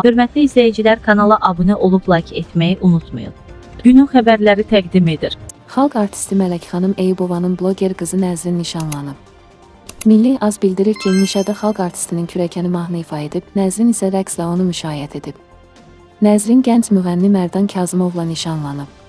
Hörmətli izləyicilər, kanala abunə olub like etməyi unutmayın. Günün xəbərləri təqdim edir. Xalq artisti Mələk xanım Eyübovanın bloger qızı Nəzrin nişanlanıb. Milli Az bildirir ki, nişada xalq artistinin kürəkəni mahnı ifa edib, Nəzrin isə rəqslə onu müşayiət edib. Nəzrin gənc müğənni Mərdan Kazımovla nişanlanıb.